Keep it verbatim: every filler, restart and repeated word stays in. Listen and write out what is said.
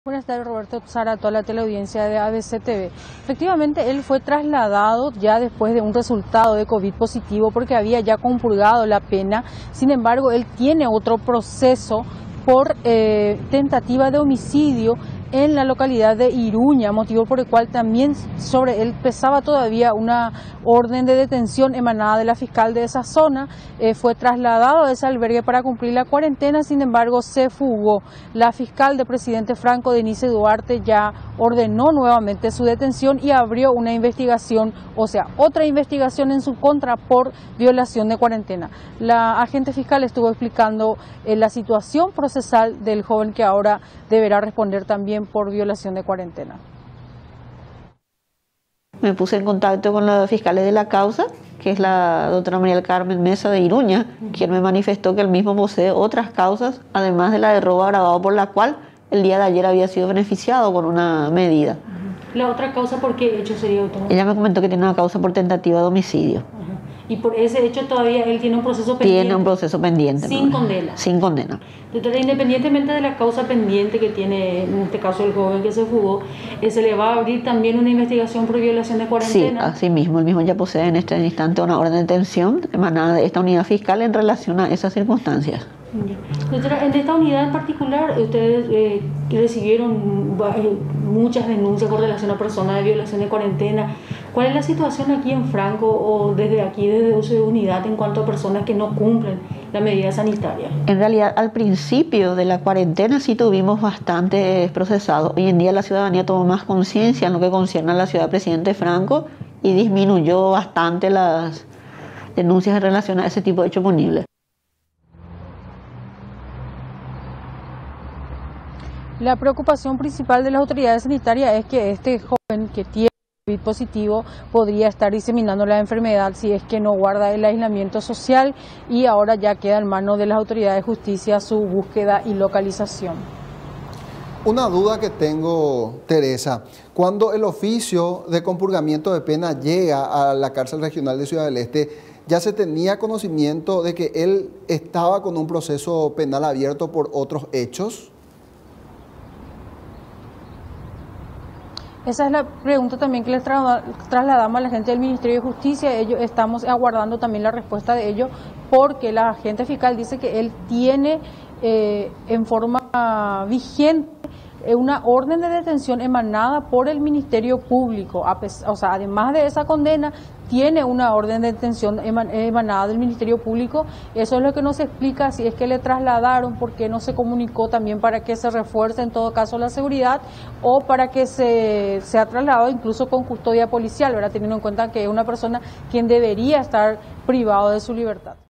Buenas tardes, Roberto Sara, a toda la teleaudiencia de A B C T V. Efectivamente, él fue trasladado ya después de un resultado de COVID positivo porque había ya compurgado la pena. Sin embargo, él tiene otro proceso por eh, tentativa de homicidio en la localidad de Iruña, motivo por el cual también sobre él pesaba todavía una orden de detención emanada de la fiscal de esa zona. Eh, fue trasladado a ese albergue para cumplir la cuarentena, sin embargo se fugó. La fiscal de Presidente Franco, Denise Duarte, ya ordenó nuevamente su detención y abrió una investigación, o sea, otra investigación en su contra por violación de cuarentena. La agente fiscal estuvo explicando eh, la situación procesal del joven que ahora deberá responder también por violación de cuarentena. Me puse en contacto con los fiscales de la causa, que es la doctora María del Carmen Mesa de Iruña, uh-huh. quien me manifestó que él mismo posee otras causas, además de la de robo agravado, por la cual el día de ayer había sido beneficiado con una medida. Uh-huh. ¿La otra causa por qué hecho sería otro? Ella me comentó que tiene una causa por tentativa de homicidio. Uh-huh. Y por ese hecho todavía él tiene un proceso pendiente. Tiene un proceso pendiente. Sin ¿no? condena. Sin condena. Entonces, independientemente de la causa pendiente que tiene, en este caso el joven que se fugó, eh, se le va a abrir también una investigación por violación de cuarentena. Sí, así mismo. El mismo ya posee en este instante una orden de detención emanada de esta unidad fiscal en relación a esas circunstancias. Doctora, en esta unidad en particular, ustedes eh, recibieron muchas denuncias con relación a personas de violación de cuarentena. ¿Cuál es la situación aquí en Franco o desde aquí, desde su unidad, en cuanto a personas que no cumplen la medida sanitaria? En realidad, al principio de la cuarentena sí tuvimos bastantes procesados. Hoy en día la ciudadanía tomó más conciencia en lo que concierne a la ciudad Presidente Franco y disminuyó bastante las denuncias en relación a ese tipo de hechos punibles. La preocupación principal de las autoridades sanitarias es que este joven que tiene COVID positivo podría estar diseminando la enfermedad si es que no guarda el aislamiento social, y ahora ya queda en manos de las autoridades de justicia su búsqueda y localización. Una duda que tengo, Teresa, cuando el oficio de compurgamiento de pena llega a la cárcel regional de Ciudad del Este, ¿ya se tenía conocimiento de que él estaba con un proceso penal abierto por otros hechos? Esa es la pregunta también que les tra trasladamos a la gente del Ministerio de Justicia. Ellos estamos aguardando también la respuesta de ellos, porque la agente fiscal dice que él tiene eh, en forma vigente una orden de detención emanada por el Ministerio Público. O sea, además de esa condena, tiene una orden de detención emanada del Ministerio Público. Eso es lo que nos explica si es que le trasladaron, por qué no se comunicó también para que se refuerce en todo caso la seguridad, o para que se sea trasladado incluso con custodia policial, ¿verdad? Teniendo en cuenta que es una persona quien debería estar privado de su libertad.